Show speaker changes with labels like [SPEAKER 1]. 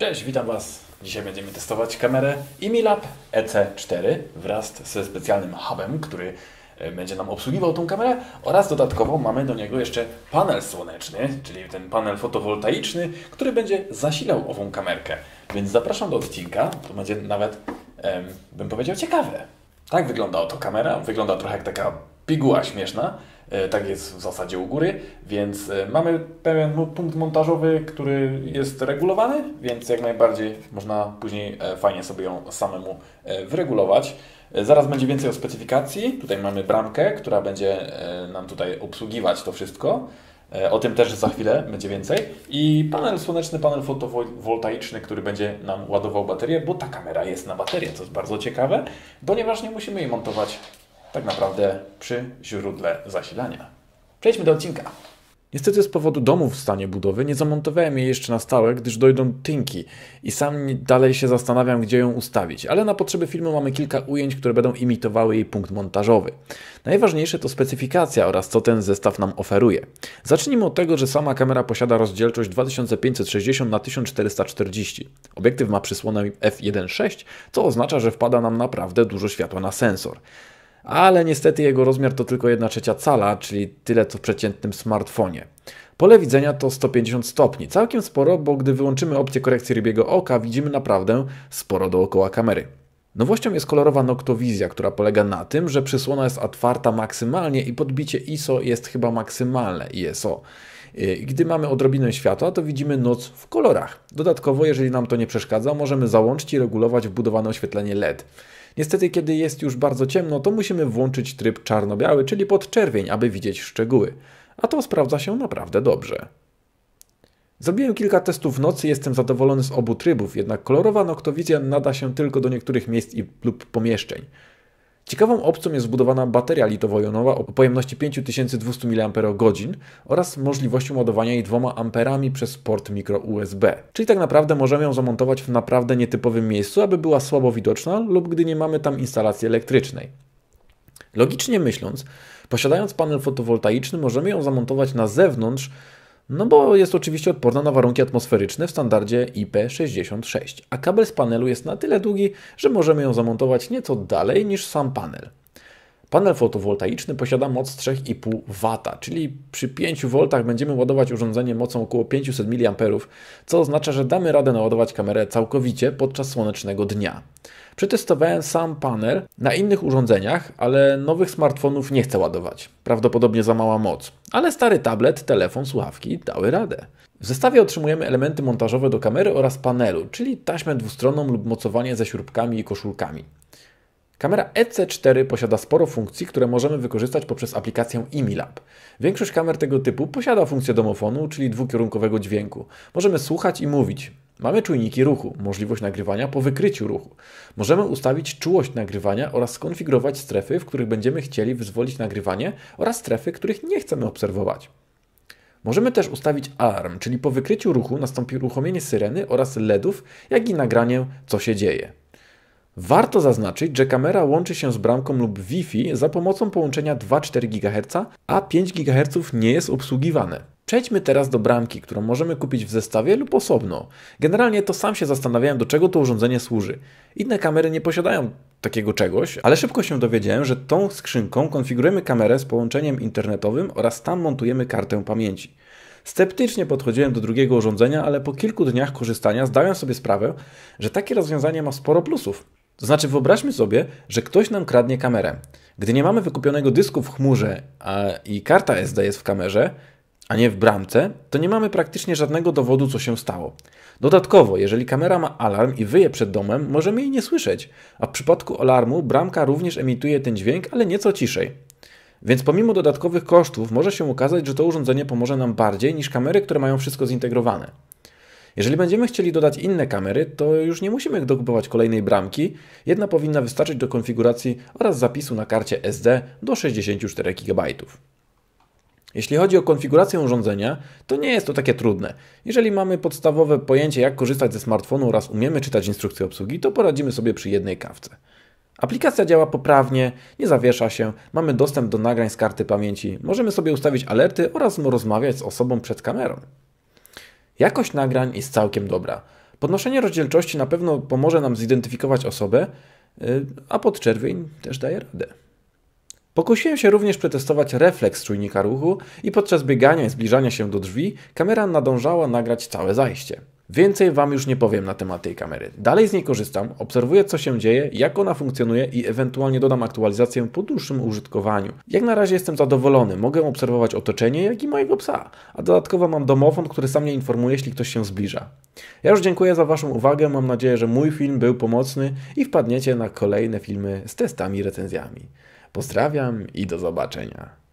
[SPEAKER 1] Cześć, witam Was. Dzisiaj będziemy testować kamerę Imilab EC4 wraz ze specjalnym hubem, który będzie nam obsługiwał tą kamerę, oraz dodatkowo mamy do niego jeszcze panel słoneczny, czyli ten panel fotowoltaiczny, który będzie zasilał ową kamerkę. Więc zapraszam do odcinka, to będzie nawet, bym powiedział, ciekawe. Tak wygląda oto kamera, wygląda trochę jak taka piguła śmieszna. Tak jest w zasadzie u góry, więc mamy pewien punkt montażowy, który jest regulowany, więc jak najbardziej można później fajnie sobie ją samemu wyregulować. Zaraz będzie więcej o specyfikacji. Tutaj mamy bramkę, która będzie nam tutaj obsługiwać to wszystko. O tym też za chwilę będzie więcej. I panel słoneczny, panel fotowoltaiczny, który będzie nam ładował baterię, bo ta kamera jest na baterię, co jest bardzo ciekawe, ponieważ nie musimy jej montować tak naprawdę przy źródle zasilania. Przejdźmy do odcinka. Niestety z powodu domów w stanie budowy nie zamontowałem jej jeszcze na stałe, gdyż dojdą tynki i sam dalej się zastanawiam, gdzie ją ustawić, ale na potrzeby filmu mamy kilka ujęć, które będą imitowały jej punkt montażowy. Najważniejsze to specyfikacja oraz co ten zestaw nam oferuje. Zacznijmy od tego, że sama kamera posiada rozdzielczość 2560 na 1440. Obiektyw ma przysłonę f1.6, co oznacza, że wpada nam naprawdę dużo światła na sensor. Ale niestety jego rozmiar to tylko 1/3 cala, czyli tyle co w przeciętnym smartfonie. Pole widzenia to 150 stopni, całkiem sporo, bo gdy wyłączymy opcję korekcji rybiego oka, widzimy naprawdę sporo dookoła kamery. Nowością jest kolorowa noktowizja, która polega na tym, że przysłona jest otwarta maksymalnie i podbicie ISO jest chyba maksymalne ISO. Gdy mamy odrobinę światła, to widzimy noc w kolorach. Dodatkowo, jeżeli nam to nie przeszkadza, możemy załączyć i regulować wbudowane oświetlenie LED. Niestety, kiedy jest już bardzo ciemno, to musimy włączyć tryb czarno-biały, czyli podczerwień, aby widzieć szczegóły. A to sprawdza się naprawdę dobrze. Zrobiłem kilka testów w nocy i jestem zadowolony z obu trybów, jednak kolorowa noktowizja nada się tylko do niektórych miejsc lub pomieszczeń. Ciekawą opcją jest wbudowana bateria litowo-jonowa o pojemności 5200 mAh oraz możliwością ładowania jej 2 amperami przez port micro USB. Czyli tak naprawdę możemy ją zamontować w naprawdę nietypowym miejscu, aby była słabo widoczna lub gdy nie mamy tam instalacji elektrycznej. Logicznie myśląc, posiadając panel fotowoltaiczny możemy ją zamontować na zewnątrz, no bo jest oczywiście odporna na warunki atmosferyczne w standardzie IP66, a kabel z panelu jest na tyle długi, że możemy ją zamontować nieco dalej niż sam panel. Panel fotowoltaiczny posiada moc 3,5 W, czyli przy 5 V będziemy ładować urządzenie mocą około 500 mA, co oznacza, że damy radę naładować kamerę całkowicie podczas słonecznego dnia. Przetestowałem sam panel na innych urządzeniach, ale nowych smartfonów nie chcę ładować. Prawdopodobnie za mała moc. Ale stary tablet, telefon, słuchawki dały radę. W zestawie otrzymujemy elementy montażowe do kamery oraz panelu, czyli taśmę dwustronną lub mocowanie ze śrubkami i koszulkami. Kamera EC4 posiada sporo funkcji, które możemy wykorzystać poprzez aplikację Imilab. Większość kamer tego typu posiada funkcję domofonu, czyli dwukierunkowego dźwięku. Możemy słuchać i mówić. Mamy czujniki ruchu, możliwość nagrywania po wykryciu ruchu. Możemy ustawić czułość nagrywania oraz skonfigurować strefy, w których będziemy chcieli wyzwolić nagrywanie oraz strefy, których nie chcemy obserwować. Możemy też ustawić alarm, czyli po wykryciu ruchu nastąpi uruchomienie syreny oraz LEDów, jak i nagranie, co się dzieje. Warto zaznaczyć, że kamera łączy się z bramką lub Wi-Fi za pomocą połączenia 2,4 GHz, a 5 GHz nie jest obsługiwane. Przejdźmy teraz do bramki, którą możemy kupić w zestawie lub osobno. Generalnie to sam się zastanawiałem, do czego to urządzenie służy. Inne kamery nie posiadają takiego czegoś, ale szybko się dowiedziałem, że tą skrzynką konfigurujemy kamerę z połączeniem internetowym oraz tam montujemy kartę pamięci. Sceptycznie podchodziłem do drugiego urządzenia, ale po kilku dniach korzystania zdałem sobie sprawę, że takie rozwiązanie ma sporo plusów. To znaczy wyobraźmy sobie, że ktoś nam kradnie kamerę. Gdy nie mamy wykupionego dysku w chmurze i karta SD jest w kamerze, a nie w bramce, to nie mamy praktycznie żadnego dowodu, co się stało. Dodatkowo, jeżeli kamera ma alarm i wyje przed domem, możemy jej nie słyszeć, a w przypadku alarmu bramka również emituje ten dźwięk, ale nieco ciszej. Więc pomimo dodatkowych kosztów może się okazać, że to urządzenie pomoże nam bardziej niż kamery, które mają wszystko zintegrowane. Jeżeli będziemy chcieli dodać inne kamery, to już nie musimy dokupować kolejnej bramki. Jedna powinna wystarczyć do konfiguracji oraz zapisu na karcie SD do 64 GB. Jeśli chodzi o konfigurację urządzenia, to nie jest to takie trudne. Jeżeli mamy podstawowe pojęcie, jak korzystać ze smartfonu oraz umiemy czytać instrukcję obsługi, to poradzimy sobie przy jednej kawce. Aplikacja działa poprawnie, nie zawiesza się, mamy dostęp do nagrań z karty pamięci, możemy sobie ustawić alerty oraz rozmawiać z osobą przed kamerą. Jakość nagrań jest całkiem dobra.
[SPEAKER 2] Podnoszenie rozdzielczości na pewno pomoże nam zidentyfikować osobę, a podczerwień też daje radę. Pokusiłem się również przetestować refleks czujnika ruchu i podczas biegania i zbliżania się do drzwi kamera nadążała nagrać całe zajście. Więcej Wam już nie powiem na temat tej kamery. Dalej z niej korzystam, obserwuję co się dzieje, jak ona funkcjonuje i ewentualnie dodam aktualizację po dłuższym użytkowaniu. Jak na razie jestem zadowolony, mogę obserwować otoczenie, jak i mojego psa, a dodatkowo mam domofon, który sam mnie informuje, jeśli ktoś się zbliża. Ja już dziękuję za Waszą uwagę, mam nadzieję, że mój film był pomocny i wpadniecie na kolejne filmy z testami i recenzjami. Pozdrawiam i do zobaczenia.